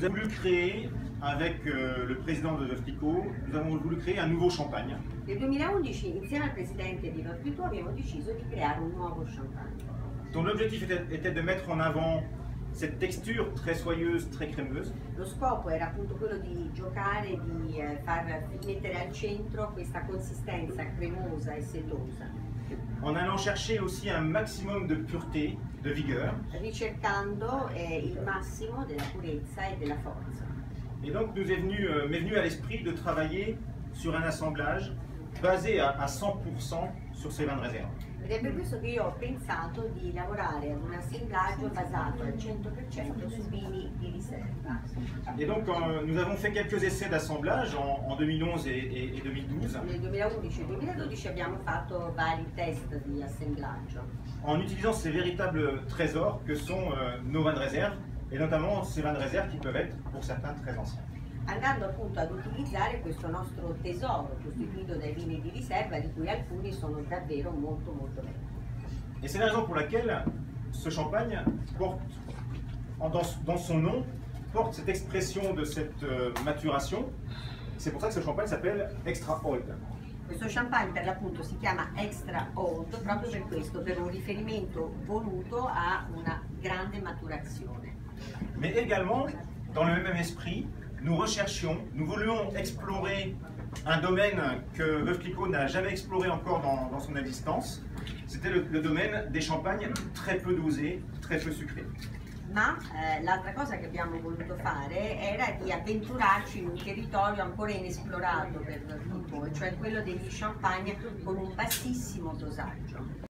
Nous avons voulu créer, avec le président de Veuve Clicquot, nous avons voulu créer un nouveau champagne. Nel 2011, insieme al presidente di Veuve Clicquot, abbiamo deciso di creare un nuovo champagne. Dont l'objectif était de mettre en avant cette texture très soyeuse, très crémeuse. Lo scopo era appunto quello di giocare, di far mettere al centro questa consistenza cremosa e setosa. En allant chercher aussi un maximum de pureté, de vigueur. Ricercando il massimo della purezza e della forza. Et donc m'est venu à l'esprit de travailler sur un assemblage basé à 100% sur ces vins de réserve. Ed è per questo che io ho pensato di lavorare ad un assemblaggio basato al 100% su vini di riserva. Et donc nous avons fait quelques essais d'assemblage en 2011 et 2012. Nel 2011 e 2012 abbiamo fatto vari test di assemblaggio. En utilisant ces véritables trésors que sont nos vins de réserve, et notamment ces vins de réserve qui peuvent être pour certains très anciens. Andando appunto ad utilizzare questo nostro tesoro costituito dai vini di riserva, di cui alcuni sono davvero molto vecchi. Et c'est la raison pour laquelle ce champagne porte, dans son nom, porte cette expression de cette maturation. C'est pour ça que ce champagne s'appelle Extra Old. Questo champagne per l'appunto si chiama Extra Old proprio per questo, per un riferimento voluto a una grande maturazione. Mais également, dans le même esprit, nous voulions explorer un domaine que Veuve Clicquot n'a jamais exploré encore dans son existence. C'était le domaine des champagnes très peu dosés, très peu sucrés. Ma l'altra cosa che abbiamo voluto fare era di avventurarci in un territorio ancora inesplorato per Veuve Clicquot, cioè quello degli champagne con un bassissimo dosaggio.